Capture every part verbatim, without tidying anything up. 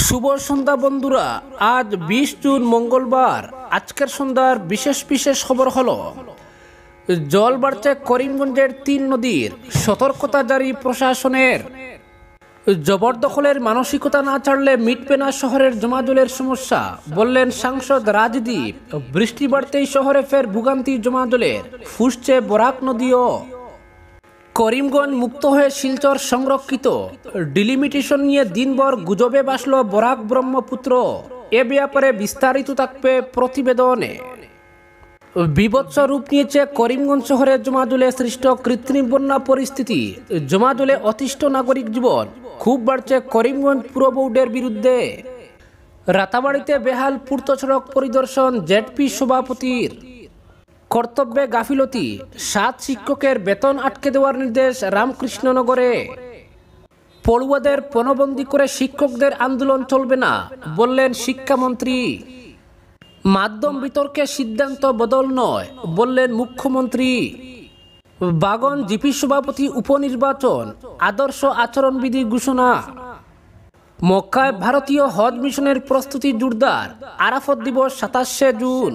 শুভ সন্ধ্যা বন্ধুরা। আজ বিশ জুন মঙ্গলবার। আজকের সন্ধ্যার বিশেষ বিশেষ খবর হলো জল বাড়ছে করিমগঞ্জের তিন নদীর, সতর্কতা জারি প্রশাসনের। জবরদখলের মানসিকতা না ছাড়লে মিটবে না শহরের জমা জলের সমস্যা, বললেন সাংসদ রাজদীপ। বৃষ্টি বাড়তেই শহরে ফের ভোগান্তি জমা জলের, ফুসছে বরাক নদীও। করিমগঞ্জ মুক্ত হয়ে শিলচর সংরক্ষিত, ডিলিমিটেশন নিয়ে দিনভর গুজবে ভাসল বরাক ব্রহ্মপুত্র। এ ব্যাপারে বিস্তারিত থাকবে প্রতিবেদনে। বিভৎস রূপ নিয়েছে করিমগঞ্জ শহরের জমাজলে সৃষ্ট কৃত্রিম বন্যা পরিস্থিতি। জমাজলে অতিষ্ঠ নাগরিক জীবন, খুব বাড়ছে করিমগঞ্জ পুর বোর্ডের বিরুদ্ধে। রাতাবাড়িতে বেহাল পূর্ত সড়ক পরিদর্শন জেডপি সভাপতির। কর্তব্যে গাফিলতি, সাত শিক্ষকের বেতন আটকে দেওয়ার নির্দেশ রামকৃষ্ণনগরে। পড়ুয়াদের পণবন্দি করে শিক্ষকদের আন্দোলন চলবে না, বললেন শিক্ষামন্ত্রী। মাধ্যম বিতর্কে সিদ্ধান্ত বদল নয়, বললেন মুখ্যমন্ত্রী। বাগন জিপি সভাপতি উপনির্বাচন, আদর্শ আচরণবিধি ঘোষণা। মক্কায় ভারতীয় হজ মিশনের প্রস্তুতি জোরদার, আরাফত দিবস সাতাশে জুন।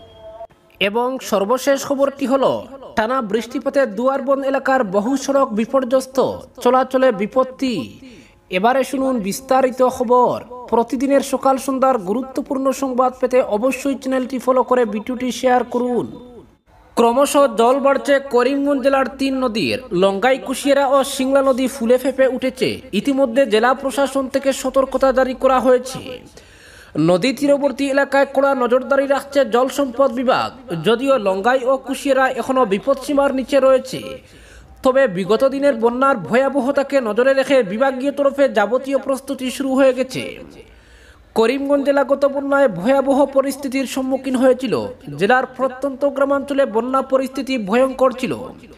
এবং সর্বশেষ খবরটি হলো টানা বৃষ্টিপাতে দুয়ারবন্দ এলাকার বহু সড়ক বিপর্যস্ত, চলাচলে বিপত্তি। এবারে শুনুন বিস্তারিত খবর। প্রতিদিনের সকাল সন্ধ্যার গুরুত্বপূর্ণ সংবাদ পেতে অবশ্যই চ্যানেলটি ফলো করে ভিডিওটি শেয়ার করুন। ক্রমশ জল বাড়ছে করিমগঞ্জ জেলার তিন নদীর। লঙ্গাই, কুশিয়ারা ও সিংলা নদী ফুলে ফেঁপে উঠেছে। ইতিমধ্যে জেলা প্রশাসন থেকে সতর্কতা জারি করা হয়েছে। নদী তীরবর্তী এলাকায় কড়া নজরদারি রাখছে জল সম্পদ বিভাগ। যদিও লঙ্গাই ও কুশিয়ারা এখনও বিপদসীমার নিচে রয়েছে, তবে বিগত দিনের বন্যার ভয়াবহতাকে নজরে রেখে বিভাগীয় তরফে যাবতীয় প্রস্তুতি শুরু হয়ে গেছে। করিমগঞ্জ জেলা গত বন্যায় ভয়াবহ পরিস্থিতির সম্মুখীন হয়েছিল। জেলার প্রত্যন্ত গ্রামাঞ্চলে বন্যা পরিস্থিতি ভয়ঙ্কর ছিল।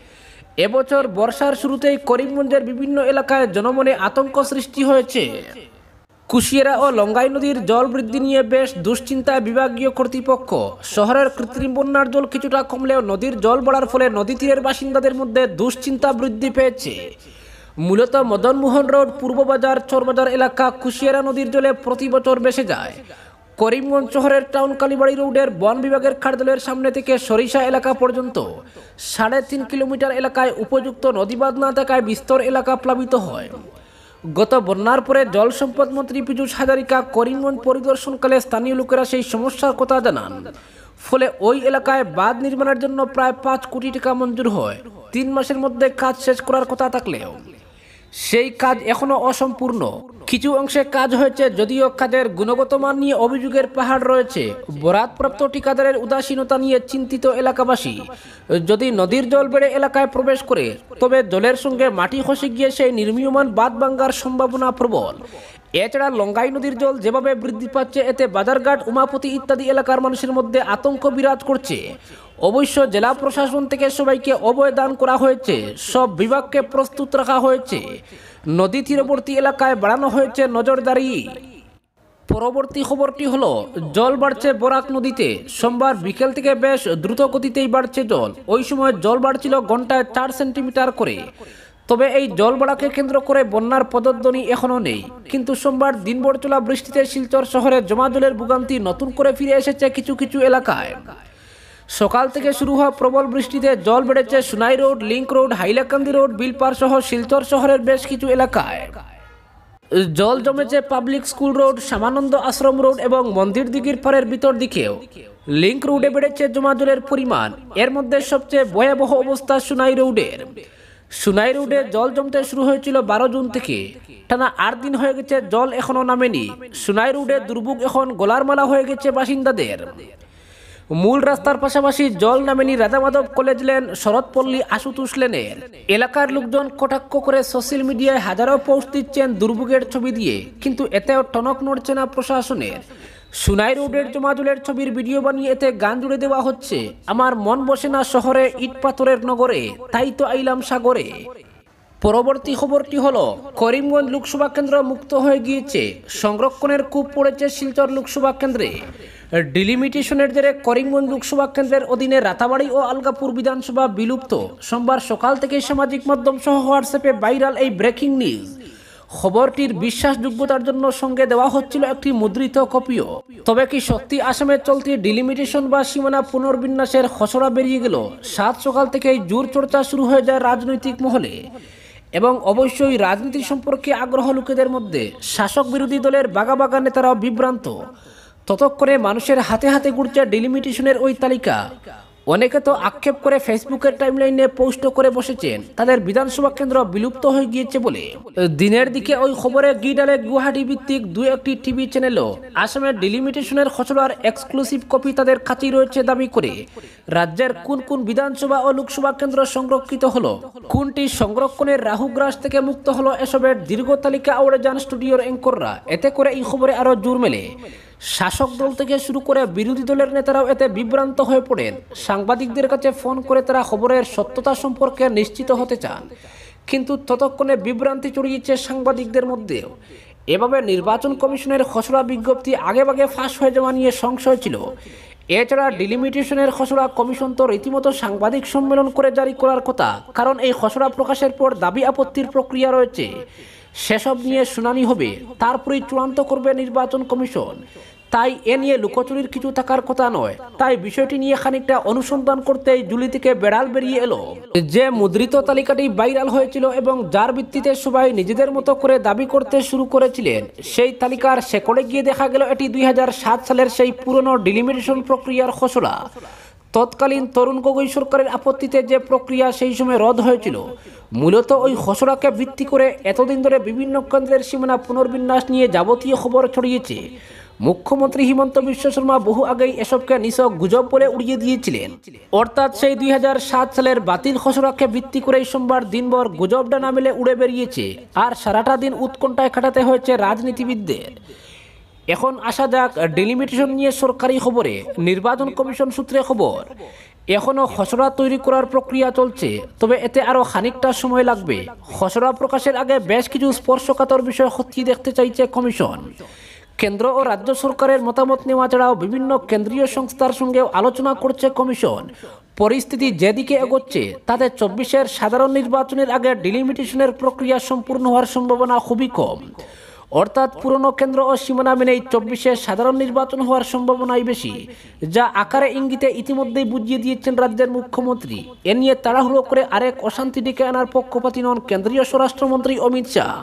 এবছর বর্ষার শুরুতেই করিমগঞ্জের বিভিন্ন এলাকায় জনমনে আতঙ্ক সৃষ্টি হয়েছে। কুশিয়ারা ও লঙ্গাই নদীর জল বৃদ্ধি নিয়ে বেশ দুশ্চিন্তায় বিভাগীয় কর্তৃপক্ষ। শহরের কৃত্রিম বন্যার জল কিছুটা কমলেও নদীর জল বাড়ার ফলে নদী তীরের বাসিন্দাদের মধ্যে দুশ্চিন্তা বৃদ্ধি পেয়েছে। মূলত মদনমোহন রোড, পূর্ববাজার, চরবাজার এলাকা কুশিয়ারা নদীর জলে প্রতি বছর ভেসে যায়। করিমগঞ্জ শহরের টাউন কালীবাড়ি রোডের বন বিভাগের কার্যালয়ের সামনে থেকে সরিষা এলাকা পর্যন্ত সাড়ে তিন কিলোমিটার এলাকায় উপযুক্ত নদীবাঁধ না থাকায় বিস্তর এলাকা প্লাবিত হয়। গত বন্যার পরে জল সম্পদ মন্ত্রী পীযূষ হাজারিকা করিমগঞ্জ পরিদর্শনকালে স্থানীয় লোকেরা সেই সমস্যার কথা জানান। ফলে ওই এলাকায় বাঁধ নির্মাণের জন্য প্রায় পাঁচ কোটি টাকা মঞ্জুর হয়। তিন মাসের মধ্যে কাজ শেষ করার কথা থাকলেও সেই কাজ এখনো অসম্পূর্ণ। কিছু অংশে কাজ হয়েছে, যদিও কাজের গুণগত মান নিয়ে অভিযোগের পাহাড় রয়েছে। বরাদপ্রাপ্ত ঠিকাদারের উদাসীনতা নিয়ে চিন্তিত এলাকাবাসী। যদি নদীর জল বেড়ে এলাকায় প্রবেশ করে, তবে জলের সঙ্গে মাটি খসে গিয়ে সেই নির্মীয়মান বাঁধ ভাঙ্গার সম্ভাবনা প্রবল। এছাড়া লঙ্গাই নদীর জল যেভাবে বৃদ্ধি পাচ্ছে, এতে বাজারঘাট, উমাপতি ইত্যাদি এলাকার মানুষের মধ্যে আতঙ্ক বিরাজ করছে। অবশ্য জেলা প্রশাসন থেকে সবাইকে অভয় দান করা হয়েছে। সব বিভাগকে প্রস্তুত রাখা হয়েছে। নদী তীরবর্তী এলাকায় বাড়ানো হয়েছে নজরদারি। পরবর্তী খবরটি হলো জল বাড়ছে বরাক নদীতে। সোমবার বিকেল থেকে বেশ দ্রুত গতিতেই বাড়ছে জল। ওই সময় জল বাড়ছিল ঘন্টায় চার সেন্টিমিটার করে। তবে এই জল বাড়াকে কেন্দ্র করে বন্যার পদধ্বনি এখনও নেই। কিন্তু সোমবার দিনভর চলা বৃষ্টিতে শিলচর শহরে জমা জলের ভোগান্তি নতুন করে ফিরে এসেছে কিছু কিছু এলাকায়। সকাল থেকে শুরু হওয়া প্রবল বৃষ্টিতে জল বেড়েছে Sunai road, link road, Hailakandi road, Bilpar সহ শিলচর শহরের বেশ কিছু এলাকায়। জল জমেছে public school road, Shyamananda Ashram road এবং মন্দির দিঘির পাড়ের ভিতর দিকেও। লিংক রোডে বেড়েছে জমা জলের পরিমাণ। এর মধ্যে সবচেয়ে ভয়াবহ অবস্থা সুনাই রোডের। সুনাই রোডে জল জমতে শুরু হয়েছিল বারো জুন থেকে। টানা আট দিন হয়ে গেছে, জল এখনো নামেনি। সুনাই রোডে দুর্ভোগ এখন গলার মালা হয়ে গেছে বাসিন্দাদের। মূল রাস্তার পাশাপাশি জল নামেনি রাধামাধব কলেজ লেন, শরৎপল্লী, আশুতোষ লেনের। এলাকার লোকজন কটাক্ষ করে সোশ্যাল মিডিয়ায় হাজারো পোস্ট দিচ্ছেন দুর্ভোগের ছবি দিয়ে, কিন্তু এতেও টনক নড়ছে না প্রশাসনের। সুনাই রোডের জমাজলের ছবির ভিডিও বানিয়ে এতে গান জুড়ে দেওয়া হচ্ছে, আমার মন বসে না শহরে, ইট পাথরের নগরে, তাই তো আইলাম সাগরে। পরবর্তী খবরটি হলো করিমগঞ্জ লোকসভা কেন্দ্র মুক্ত হয়ে গিয়েছে। সংরক্ষণের কূপ পড়েছে শিলচর লোকসভা কেন্দ্রে। ডিলিমিটেশনের জেরে করিমগঞ্জ লোকসভা কেন্দ্রের অধীনে রাতাবাড়ি ও আলগাপুর বিধানসভা বিলুপ্ত। সোমবার সকাল থেকে সামাজিক মাধ্যম সহ হোয়াটসঅ্যাপে ভাইরাল এই ব্রেকিং নিউজ। খবরটির বিশ্বাসযোগ্যতার জন্য সঙ্গে দেওয়া হচ্ছিল একটি মুদ্রিত কপিও। তবে কি সত্যি আসামের চলতি ডিলিমিটেশন বা সীমানা পুনর্বিন্যাসের খসড়া বেরিয়ে গেল? সাত সকাল থেকেই জোর চর্চা শুরু হয়ে যায় রাজনৈতিক মহলে, এবং অবশ্যই রাজনীতি সম্পর্কে আগ্রহ লোকেদের মধ্যে। শাসক বিরোধী দলের বাগা বাগা নেতারাও বিভ্রান্ত। ততক্ষণে মানুষের হাতে হাতে ঘুরছে ডিলিমিটেশনের ওই তালিকা। অনেকে তো আক্ষেপ করে ফেসবুকের টাইমলাইনে পোস্ট করে বসেছেন তাদের বিধানসভা কেন্দ্র বিলুপ্ত হয়ে গিয়েছে বলে। দিনের দিকে ওই খবরে গিডালে গুয়াহাটি ভিত্তিক দু একটি টিভি চ্যানেলও আসামের ডিলিমিটেশনের খসড়ার এক্সক্লুসিভ কপি তাদের কাছেই রয়েছে দাবি করে রাজ্যের কোন কোন বিধানসভা ও লোকসভা কেন্দ্র সংরক্ষিত হলো, কোনটি সংরক্ষণের রাহুগ্রাস থেকে মুক্ত হলো, এসবের দীর্ঘ তালিকা আওড়ে যান স্টুডিওর অ্যাঙ্কররা। এতে করে এই খবরে আরও জোর মেলে। শাসক দল থেকে শুরু করে বিরোধী দলের নেতারাও এতে বিভ্রান্ত হয়ে পড়েন। সাংবাদিকদের কাছে ফোন করে তারা খবরের সত্যতা সম্পর্কে নিশ্চিত হতে চান, কিন্তু ততক্ষণে বিভ্রান্তি ছড়িয়েছে সাংবাদিকদের মধ্যেও। এভাবে নির্বাচন কমিশনের খসড়া বিজ্ঞপ্তি আগেভাগে ফাঁস হয়ে যাওয়া নিয়ে সংশয় ছিল। এছাড়া ডিলিমিটেশনের খসড়া কমিশন তো রীতিমতো সাংবাদিক সম্মেলন করে জারি করার কথা, কারণ এই খসড়া প্রকাশের পর দাবি আপত্তির প্রক্রিয়া রয়েছে। সেসব নিয়ে শুনানি হবে, তারপরেই চূড়ান্ত করবে নির্বাচন কমিশন। তাই এ নিয়ে লুকোচুরির কিছু থাকার কথা নয়। তাই বিষয়টি নিয়ে খানিকটা অনুসন্ধান করতেই জুলি থেকে বেড়াল বেরিয়ে এলো। যে মুদ্রিত তালিকাটি ভাইরাল হয়েছিল এবং যার ভিত্তিতে সবাই নিজেদের মতো করে দাবি করতে শুরু করেছিলেন, সেই তালিকার শেকড়ে গিয়ে দেখা গেল এটি দুই হাজার সাত সালের সেই পুরনো ডিলিমিটেশন প্রক্রিয়ার খসড়া। তৎকালীন তরুণ গগৈ সরকারের আপত্তিতে যে প্রক্রিয়া সেই সময় রদ হয়েছিল, মূলত ওই খসড়াকে ভিত্তি করে এতদিন ধরে বিভিন্ন কেন্দ্রের সীমানা পুনর্বিন্যাস নিয়ে যাবতীয় খবর ছড়িয়েছে। মুখ্যমন্ত্রী হিমন্ত বিশ্ব শর্মা বহু আগেই এসবকে নিছক গুজব বলে উড়িয়ে দিয়েছিলেন। অর্থাৎ সেই দুই হাজার সাত সালের বাতিল খসড়াকে ভিত্তি করেই সোমবার দিনভর গুজব ডানা মেলে উড়ে বেরিয়েছে, আর সারাটা দিন উৎকণ্ঠায় কাটাতে হয়েছে রাজনীতিবিদদের। এখন আসা যাক ডিলিমিটেশন নিয়ে সরকারি খবরে। নির্বাচন কমিশন সূত্রে খবর, এখনও খসড়া তৈরি করার প্রক্রিয়া চলছে, তবে এতে আরও খানিকটা সময় লাগবে। খসড়া প্রকাশের আগে বেশ কিছু স্পর্শকাতর বিষয় খতিয়ে দেখতে চাইছে কমিশন। কেন্দ্র ও রাজ্য সরকারের মতামত নেওয়া ছাড়াও বিভিন্ন কেন্দ্রীয় সংস্থার সঙ্গেও আলোচনা করছে কমিশন। পরিস্থিতি যেদিকে এগোচ্ছে তাতে চব্বিশের সাধারণ নির্বাচনের আগে ডিলিমিটেশনের প্রক্রিয়া সম্পূর্ণ হওয়ার সম্ভাবনা খুবই কম। অর্থাৎ পুরনো কেন্দ্র ও সীমানা মেনেই চব্বিশের সাধারণ নির্বাচন হওয়ার সম্ভাবনাই বেশি, যা আকারে ইঙ্গিতে ইতিমধ্যেই বুঝিয়ে দিয়েছেন রাজ্যের মুখ্যমন্ত্রী। এ নিয়ে তাড়াহুড়ো করে আরেক অশান্তি ডেকে আনার পক্ষপাতী নন কেন্দ্রীয় স্বরাষ্ট্রমন্ত্রী অমিত শাহ।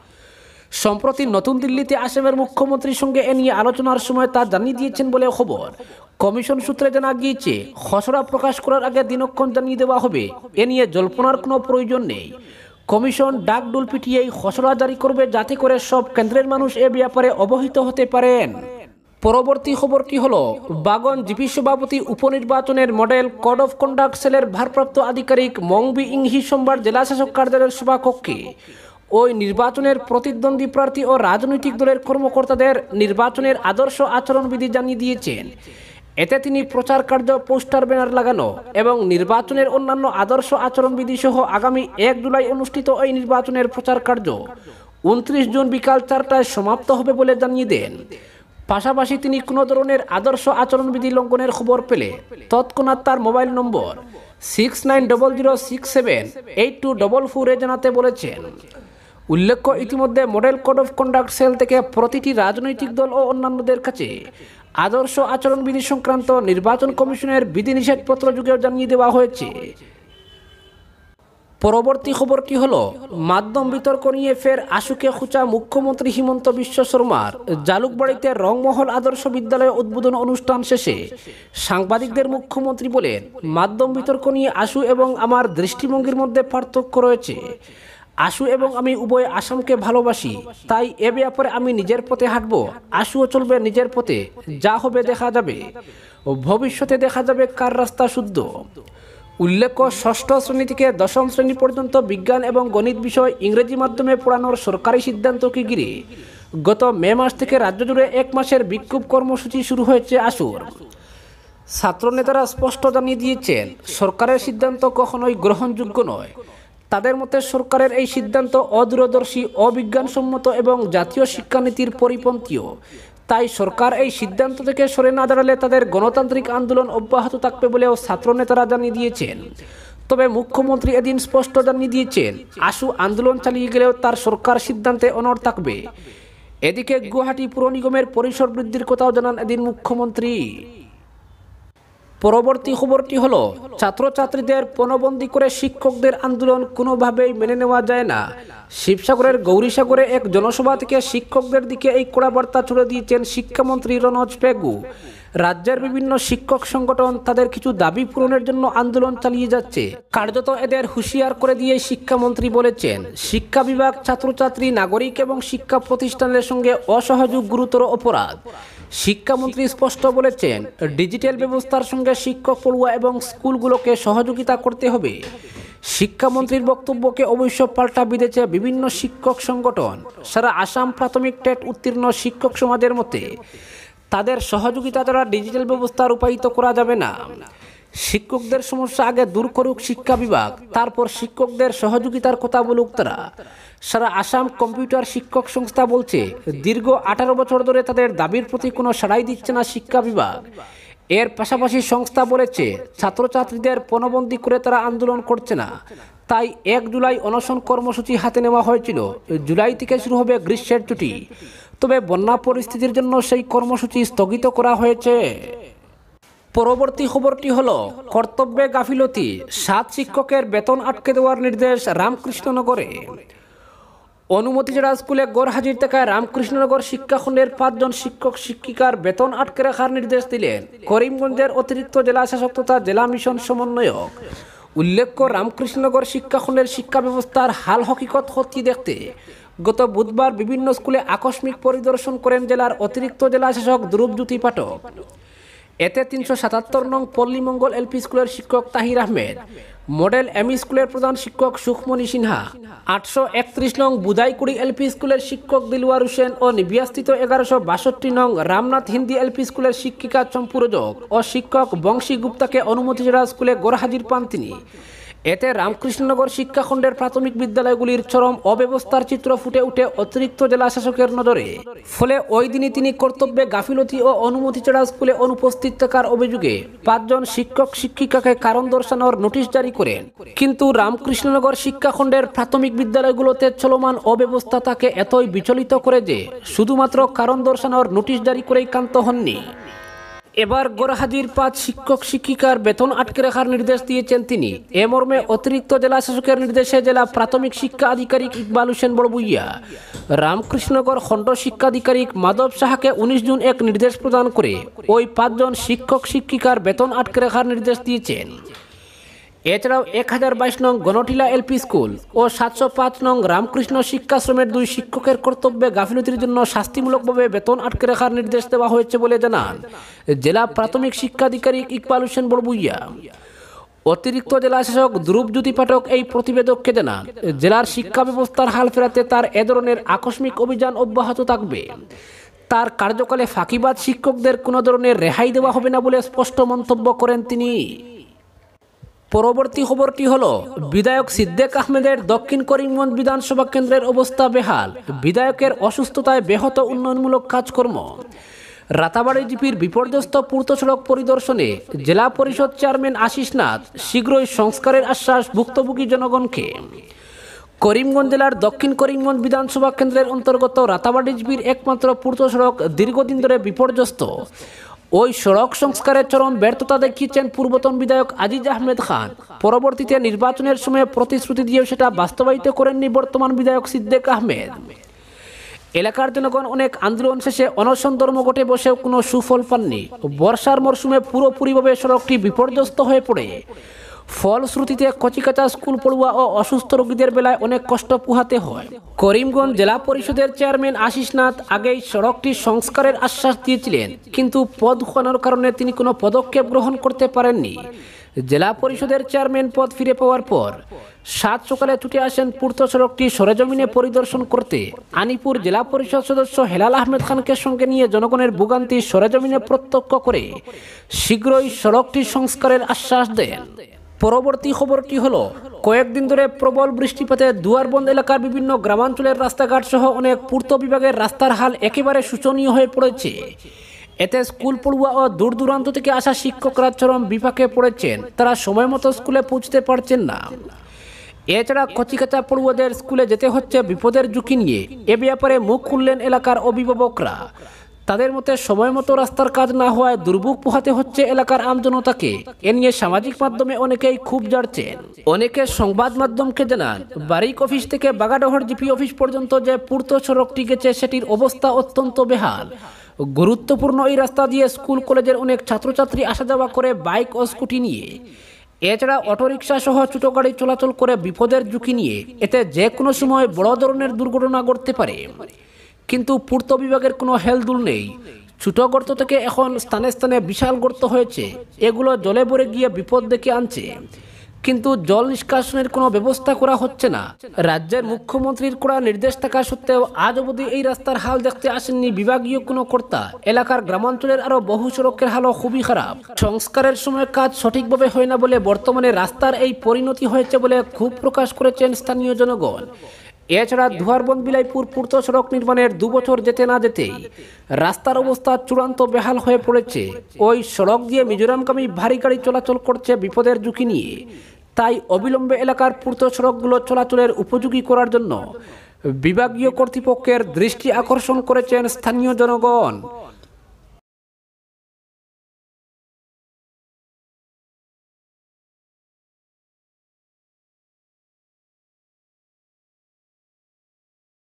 সম্প্রতি নতুন দিল্লিতে আসামের মুখ্যমন্ত্রীর সঙ্গে এ নিয়ে আলোচনার সময় তা জানিয়ে দিয়েছেন বলে খবর। কমিশন সূত্রে জানা গিয়েছে, খসড়া প্রকাশ করার আগে দিনক্ষণ জানিয়ে দেওয়া হবে। এ নিয়ে জল্পনার কোনো প্রয়োজন নেই। কমিশন ডাকডুল পিটিয়েই খসড়া জারি করবে, যাতে করে সব কেন্দ্রের মানুষ এ ব্যাপারে অবহিত হতে পারেন। পরবর্তী খবরটি হলো, বাগন জিপি সভাপতি উপনির্বাচনের মডেল কোড অফ কন্ডাক্ট সেলের ভারপ্রাপ্ত আধিকারিক মংবি ইংহি সোমবার জেলাশাসক কার্যালয়ের সভাকক্ষে ওই নির্বাচনের প্রতিদ্বন্দ্বী প্রার্থী ও রাজনৈতিক দলের কর্মকর্তাদের নির্বাচনের আদর্শ আচরণবিধি জানিয়ে দিয়েছেন। এতে তিনি প্রচার কার্য, পোস্টার, ব্যানার লাগানো এবং নির্বাচনের অন্যান্য আদর্শ আচরণবিধি সহ আগামী এক জুলাই অনুষ্ঠিত এই নির্বাচনের প্রচার কার্য উনত্রিশ জুন বিকাল চারটায় সমাপ্ত হবে বলে জানিয়ে দেন। পাশাপাশি তিনি কোনো ধরনের আদর্শ আচরণবিধি লঙ্ঘনের খবর পেলে তৎক্ষণাৎ তার mobile number six nine double zero six seven eight two double ফোরে জানাতে বলেছেন। উল্লেখ্য, ইতিমধ্যে model code of conduct cell থেকে প্রতিটি রাজনৈতিক দল ও অন্যান্যদের কাছে আদর্শ আচরণবিধি সংক্রান্ত নির্বাচন কমিশনের বিধিনিষেধপত্র যুগেও জানিয়ে দেওয়া হয়েছে। পরবর্তী খবরটি হলো, মাধ্যম বিতর্ক নিয়ে ফের আশুকে খুঁচা মুখ্যমন্ত্রী হিমন্ত বিশ্ব শর্মার। জালুকবাড়িতে রংমহল আদর্শ বিদ্যালয় উদ্বোধন অনুষ্ঠান শেষে সাংবাদিকদের মুখ্যমন্ত্রী বলেন, মাধ্যম বিতর্ক নিয়ে আশু এবং আমার দৃষ্টিভঙ্গির মধ্যে পার্থক্য রয়েছে। আশু এবং আমি উভয় আসামকে ভালোবাসি, তাই এ ব্যাপারে আমি নিজের পথে হাঁটব, আশুও চলবে নিজের পথে। যা হবে দেখা যাবে, ভবিষ্যতে দেখা যাবে কার রাস্তা শুদ্ধ। উল্লেখ্য, ষষ্ঠ শ্রেণী থেকে দশম শ্রেণী পর্যন্ত বিজ্ঞান এবং গণিত বিষয় ইংরেজি মাধ্যমে পড়ানোর সরকারি সিদ্ধান্তকে ঘিরে গত মে মাস থেকে রাজ্য জুড়ে এক মাসের বিক্ষোভ কর্মসূচি শুরু হয়েছে আশুর। ছাত্রনেতারা স্পষ্ট জানিয়ে দিয়েছেন, সরকারের সিদ্ধান্ত কখনোই গ্রহণযোগ্য নয়। তাদের মতে সরকারের এই সিদ্ধান্ত অদূরদর্শী, অবিজ্ঞানসম্মত এবং জাতীয় শিক্ষানীতির পরিপন্থীও। তাই সরকার এই সিদ্ধান্ত থেকে সরে না দাঁড়ালে তাদের গণতান্ত্রিক আন্দোলন অব্যাহত থাকবে বলেও ছাত্রনেতারা জানিয়ে দিয়েছেন। তবে মুখ্যমন্ত্রী এদিন স্পষ্ট জানিয়ে দিয়েছেন, আশু আন্দোলন চালিয়ে গেলেও তার সরকার সিদ্ধান্তে অনড় থাকবে। এদিকে গুয়াহাটি পুর নিগমের পরিসর বৃদ্ধির কথাও জানান এদিন মুখ্যমন্ত্রী। পরবর্তী খবরটি হলো, ছাত্রছাত্রীদের পণবন্দি করে শিক্ষকদের আন্দোলন কোনোভাবেই মেনে নেওয়া যায় না। শিবসাগরের গৌরীসাগরে এক জনসভা থেকে শিক্ষকদের দিকে এই কড়া বার্তা ছড়ে দিয়েছেন শিক্ষামন্ত্রী রনোজ পেগু। রাজ্যের বিভিন্ন শিক্ষক সংগঠন তাদের কিছু দাবি পূরণের জন্য আন্দোলন চালিয়ে যাচ্ছে। কার্যত এদের হুঁশিয়ার করে দিয়ে শিক্ষামন্ত্রী বলেছেন, শিক্ষা বিভাগ, ছাত্রছাত্রী, নাগরিক এবং শিক্ষা প্রতিষ্ঠানের সঙ্গে অসহযোগ গুরুতর অপরাধ। শিক্ষামন্ত্রী স্পষ্ট বলেছেন, ডিজিটাল ব্যবস্থার সঙ্গে শিক্ষক, পড়ুয়া এবং স্কুলগুলোকে সহযোগিতা করতে হবে। শিক্ষামন্ত্রীর বক্তব্যকে অবশ্য পাল্টা বিঁধেছে বিভিন্ন শিক্ষক সংগঠন। সারা আসাম প্রাথমিক টেট উত্তীর্ণ শিক্ষক সমাজের মতে তাদের সহযোগিতা দ্বারা ডিজিটাল ব্যবস্থা রূপায়িত করা যাবে না। শিক্ষকদের সমস্যা আগে দূর করুক শিক্ষা বিভাগ, তারপর শিক্ষকদের সহযোগিতার কথা বলুক তারা। সারা আসাম কম্পিউটার শিক্ষক সংস্থা বলছে, দীর্ঘ আঠারো বছর ধরে তাদের দাবির প্রতি কোনো সাড়াই দিচ্ছে না শিক্ষা বিভাগ। এর পাশাপাশি সংস্থা বলেছে, ছাত্রছাত্রীদের পণবন্দি করে তারা আন্দোলন করছে না। তাই এক জুলাই অনশন কর্মসূচি হাতে নেওয়া হয়েছিল। জুলাই থেকে শুরু হবে গ্রীষ্মের ছুটি, তবে বন্যা পরিস্থিতির জন্য সেই কর্মসূচি স্থগিত করা হয়েছে। পরবর্তী খবরটি হলো, কর্তব্যে গাফিলতি, সাত শিক্ষকের বেতন আটকে দেওয়ার নির্দেশ রামকৃষ্ণনগরে। অনুমতি ছাড়া স্কুলে গড়হাজির থাকায় রামকৃষ্ণনগর শিক্ষাখণ্ডের পাঁচজন শিক্ষক শিক্ষিকার বেতন আটকে রাখার নির্দেশ দিলেন করিমগঞ্জের অতিরিক্ত জেলা শাসক তথা জেলা মিশন সমন্বয়ক। উল্লেখ্য, রামকৃষ্ণনগর শিক্ষাখণ্ডের শিক্ষা ব্যবস্থার হাল হকিকত খতিয়ে দেখতে গত বুধবার বিভিন্ন স্কুলে আকস্মিক পরিদর্শন করেন জেলার অতিরিক্ত জেলা শাসক ধ্রুবজ্যোতি পাঠক। এতে তিনশো সাতাত্তর নং পল্লীমঙ্গল এলপি স্কুলের শিক্ষক তাহির আহমেদ, মডেল এমই স্কুলের প্রধান শিক্ষক সুখমণি সিনহা, আটশো একত্রিশ নং বুদাইকুড়ি এলপি স্কুলের শিক্ষক দিলওয়ার হোসেন ও নিবিয়াস্থিত এগারোশো বাষট্টি নং রামনাথ হিন্দি এলপি স্কুলের শিক্ষিকা চম্পুরজক ও শিক্ষক বংশী গুপ্তাকে অনুমতি ছাড়া স্কুলে গড়হাজির পান তিনি। এতে রামকৃষ্ণনগর শিক্ষাখণ্ডের প্রাথমিক বিদ্যালয়গুলির চরম অব্যবস্থার চিত্র ফুটে উঠে অতিরিক্ত জেলা শাসকের নজরে। ফলে ওই দিনই তিনি কর্তব্যে গাফিলতি ও অনুমতি ছাড়া স্কুলে অনুপস্থিত থাকার অভিযোগে পাঁচজন শিক্ষক শিক্ষিকাকে কারণ দর্শানোর নোটিশ জারি করেন। কিন্তু রামকৃষ্ণনগর শিক্ষাখণ্ডের প্রাথমিক বিদ্যালয়গুলোতে চলমান অব্যবস্থা তাকে এতই বিচলিত করে যে শুধুমাত্র কারণ দর্শানোর নোটিশ জারি করেই ক্ষান্ত হননি। এবার গড়হাজির পাঁচ শিক্ষক শিক্ষিকার বেতন আটকে রাখার নির্দেশ দিয়েছেন তিনি। এ মর্মে অতিরিক্ত জেলা শাসকের নির্দেশে জেলা প্রাথমিক শিক্ষা আধিকারিক ইকবাল হোসেন বড়বুইয়া রামকৃষ্ণনগর খণ্ড শিক্ষা আধিকারিক মাধব সাহাকে উনিশ জুন এক নির্দেশ প্রদান করে ওই পাঁচজন শিক্ষক শিক্ষিকার বেতন আটকে রাখার নির্দেশ দিয়েছেন। এছাড়াও এক হাজার বাইশ নং গণটিলা এলপি স্কুল ও সাতশো পাঁচ নং রামকৃষ্ণ শিক্ষাশ্রমের দুই শিক্ষকের কর্তব্যে গাফিলতির জন্য শাস্তিমূলকভাবে বেতন আটকে রাখার নির্দেশ দেওয়া হয়েছে বলে জানান জেলা প্রাথমিক শিক্ষা আধিকারিক ইকবাল হোসেন বড়বুইয়া। অতিরিক্ত জেলা শাসক ধ্রুবজ্যোতি পাঠক এই প্রতিবেদককে জানান, জেলার শিক্ষা ব্যবস্থার হাল ফেরাতে তার এ ধরনের আকস্মিক অভিযান অব্যাহত থাকবে। তার কার্যকালে ফাঁকিবাজ শিক্ষকদের কোনো ধরনের রেহাই দেওয়া হবে না বলে স্পষ্ট মন্তব্য করেন তিনি। পরবর্তী খবরটি হলো, বিধায়ক সিদ্দিক আহমেদের দক্ষিণ করিমগঞ্জ বিধানসভা কেন্দ্রের অবস্থা বেহাল, বিধায়কের অসুস্থতায় ব্যাহত উন্নয়নমূলক কাজকর্ম। রাতাবাড়ি জিপির বিপর্যস্ত পূর্ত সড়ক পরিদর্শনে জেলা পরিষদ চেয়ারম্যান আশিস নাথ শীঘ্রই সংস্কারের আশ্বাস ভুক্তভোগী জনগণকে। করিমগঞ্জ জেলার দক্ষিণ করিমগঞ্জ বিধানসভা কেন্দ্রের অন্তর্গত রাতাবাড়ি জিপির একমাত্র পূর্ত সড়ক দীর্ঘদিন ধরে বিপর্যস্ত। ওই সড়ক সংস্কারের চরম ব্যর্থতা দেখিয়েছেন পূর্বতন বিধায়ক আজিজ আহমেদ খান। পরবর্তীতে নির্বাচনের সময় প্রতিশ্রুতি দিয়েও সেটা বাস্তবায়িত করেননি বর্তমান বিধায়ক সিদ্দিক আহমেদ। এলাকার জনগণ অনেক আন্দোলন শেষে অনশন ধর্মঘটে বসেও কোনো সুফল পাননি। বর্ষার মরশুমে পুরোপুরিভাবে সড়কটি বিপর্যস্ত হয়ে পড়ে। ফলশ্রুতিতে কচিকাঁচা স্কুল পড়ুয়া ও অসুস্থ রোগীদের বেলায় অনেক কষ্ট পোহাতে হয়। করিমগঞ্জ জেলা পরিষদের চেয়ারম্যান আশিস নাথ আগেই সড়কটি সংস্কারের আশ্বাস দিয়েছিলেন, কিন্তু পদ খোয়ানোর কারণে তিনি কোনো পদক্ষেপ গ্রহণ করতে পারেননি। জেলা পরিষদের চেয়ারম্যান পদ ফিরে পাওয়ার পর সাত সকালে ছুটে আসেন পূর্ত সড়কটি সরেজমিনে পরিদর্শন করতে। আনিপুর জেলা পরিষদ সদস্য হেলাল আহমেদ খানকে সঙ্গে নিয়ে জনগণের ভোগান্তি সরেজমিনে প্রত্যক্ষ করে শীঘ্রই সড়কটি সংস্কারের আশ্বাস দেন। পরবর্তী খবরটি হলো, কয়েকদিন ধরে প্রবল বৃষ্টিপাতে দুয়ারবন্দ এলাকার বিভিন্ন গ্রামাঞ্চলের রাস্তাঘাট সহ অনেক পূর্ত বিভাগের রাস্তার হাল একেবারে শোচনীয় হয়ে পড়েছে। এতে স্কুল পড়ুয়া ও দূর দূরান্ত থেকে আসা শিক্ষকরা চরম বিপাকে পড়েছেন। তারা সময় মতো স্কুলে পৌঁছতে পারছেন না। এছাড়া কচিকাঁচা পড়ুয়াদের স্কুলে যেতে হচ্ছে বিপদের ঝুঁকি নিয়ে। এ ব্যাপারে মুখ খুললেন এলাকার অভিভাবকরা। তাদের মতে সময় মতো রাস্তার কাজ না হওয়ায় দুর্ভোগ পোহাতে হচ্ছে এলাকার আমজনতাকে। এ নিয়ে সামাজিক মাধ্যমে অনেকেই ক্ষোভ ঝাড়ছেন। অনেকে সংবাদ মাধ্যমকে জানান, বারিক অফিস থেকে বাগাডোহর জিপি অফিস পর্যন্ত যে পূর্ত সড়কটি গেছে সেটির অবস্থা অত্যন্ত বেহাল। গুরুত্বপূর্ণ এই রাস্তা দিয়ে স্কুল কলেজের অনেক ছাত্রছাত্রী আসা যাওয়া করে বাইক ও স্কুটি নিয়ে। এছাড়া অটোরিকশা সহ ছোট গাড়ি চলাচল করে বিপদের ঝুঁকি নিয়ে। এতে যে কোনো সময় বড় ধরনের দুর্ঘটনা ঘটতে পারে। কিন্তু পূর্ত বিভাগের কোনো হেলদুল নেই। ছোট গর্ত থেকে এখন স্থানে স্থানে বিশাল গর্ত হয়েছে। এগুলো জলে ভরে গিয়ে বিপদ ডেকে আনছে, কিন্তু জল নিষ্কাশনের কোনো ব্যবস্থা করা হচ্ছে না। রাজ্যের মুখ্যমন্ত্রীর করা নির্দেশ থাকা সত্ত্বেও আজ অবধি এই রাস্তার হাল দেখতে আসেননি বিভাগীয় কোনো কর্তা। এলাকার গ্রামাঞ্চলের আরো বহু সড়কের হালও খুবই খারাপ। সংস্কারের সময় কাজ সঠিকভাবে হয় না বলে বর্তমানে রাস্তার এই পরিণতি হয়েছে বলে ক্ষোভ প্রকাশ করেছেন স্থানীয় জনগণ। এছাড়া ধুয়ারবন্দ বিলাইপুর পূর্ত সড়ক নির্মাণের দু বছর যেতে না যেতেই রাস্তার অবস্থা চূড়ান্ত বেহাল হয়ে পড়েছে। ওই সড়ক দিয়ে মিজোরামগামী ভারী গাড়ি চলাচল করছে বিপদের ঝুঁকি নিয়ে। তাই অবিলম্বে এলাকার পূর্ত সড়কগুলো চলাচলের উপযোগী করার জন্য বিভাগীয় কর্তৃপক্ষের দৃষ্টি আকর্ষণ করেছেন স্থানীয় জনগণ।